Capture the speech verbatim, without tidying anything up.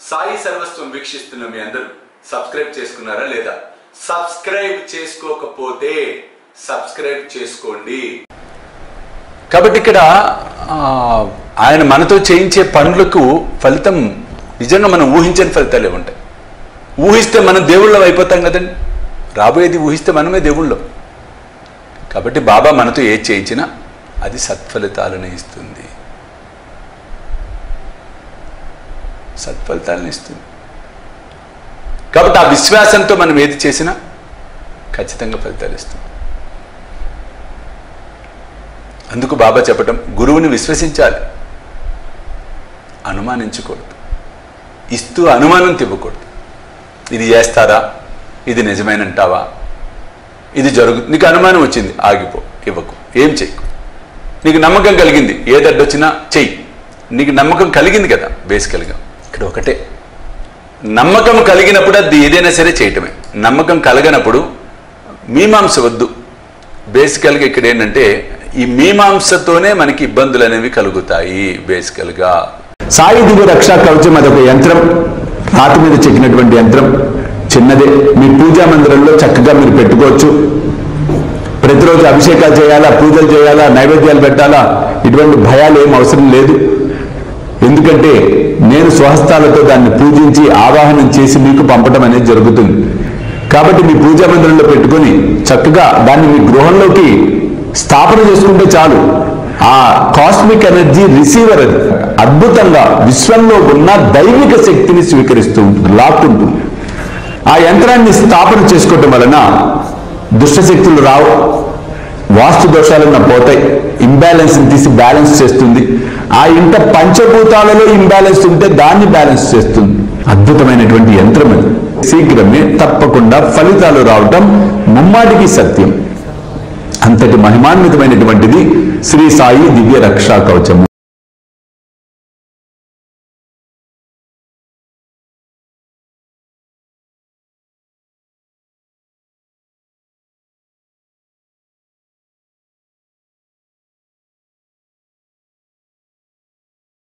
సాయి సర్వస్వం వీక్షిస్తున్న మీ అందరూ సబ్స్క్రైబ్ చేసుకున్నారా లేదా? సబ్స్క్రైబ్ చేసుకోకపోతే సబ్స్క్రైబ్ చేసుకోండి. కాబట్టి ఇక్కడ ఆయన మనతో చేయించే పనులకు ఫలితం నిజంగా మనం ఊహించని ఫలితాలే ఉంటాయి. ఊహిస్తే మనం దేవుళ్ళం అయిపోతాం కదండి. రాబోయేది ఊహిస్తే మనమే దేవుళ్ళం. కాబట్టి బాబా మనతో ఏది చేయించినా అది సత్ఫలితాలను ఇస్తుంది, సత్ఫలితాలను ఇస్తుంది. కాబట్టి ఆ విశ్వాసంతో మనం ఏది చేసినా ఖచ్చితంగా ఫలితాలు ఇస్తుంది. అందుకు బాబా చెప్పటం, గురువుని విశ్వసించాలి, అనుమానించకూడదు, ఇస్తూ అనుమానం తివ్వకూడదు. ఇది చేస్తారా, ఇది నిజమేనంటావా, ఇది జరుగు నీకు అనుమానం వచ్చింది ఆగిపో, ఇవ్వకు, ఏం చెయ్యకు. నీకు నమ్మకం కలిగింది, ఏది అడ్డొచ్చినా చెయ్యి. నీకు నమ్మకం కలిగింది కదా బేసికల్గా. ఇక్కడ ఒకటే, నమ్మకం కలిగినప్పుడు అది ఏదైనా సరే చేయటమే. నమ్మకం కలగనప్పుడు మీమాంస వద్దు. బేసికల్గా ఇక్కడ ఏంటంటే ఈ మీమాంసతోనే మనకి ఇబ్బందులు అనేవి కలుగుతాయి. బేసికల్గా సాయి దివ్య రక్షా కవచం అదొక యంత్రం, రాతి మీద చెక్కినటువంటి యంత్రం, చిన్నదే. మీ పూజా మందిరంలో చక్కగా మీరు పెట్టుకోవచ్చు. ప్రతిరోజు అభిషేకాలు చేయాలా, పూజలు చేయాలా, నైవేద్యాలు పెట్టాలా, ఇటువంటి భయాలు ఏం అవసరం లేదు. ఎందుకంటే నేను స్వహస్తాలతో దాన్ని పూజించి ఆవాహనం చేసి మీకు పంపడం అనేది జరుగుతుంది. కాబట్టి మీ పూజా మందిరంలో పెట్టుకొని చక్కగా దాన్ని మీ గృహంలోకి స్థాపన చేసుకుంటే చాలు. ఆ కాస్మిక్ ఎనర్జీ రిసీవర్ అది అద్భుతంగా విశ్వంలో ఉన్న దైవిక శక్తిని స్వీకరిస్తూ ఉంటుంది, లాక్కుంటుంది. ఆ యంత్రాన్ని స్థాపన చేసుకోవటం వలన దుష్టశక్తులు రావు, వాస్తు దోషాలన్న పోతాయి, ఇంబ్యాలెన్స్ని తీసి బ్యాలెన్స్ చేస్తుంది. ఆ ఇంట పంచభూతాలలో ఇంబ్యాలెన్స్ ఉంటే దాన్ని బ్యాలెన్స్ చేస్తుంది. అద్భుతమైనటువంటి యంత్రం అది. శీఘ్రమే తప్పకుండా ఫలితాలు రావటం ముమ్మాటికి సత్యం. అంతటి మహిమాన్వితమైనటువంటిది శ్రీ సాయి దివ్య రక్షా కవచము.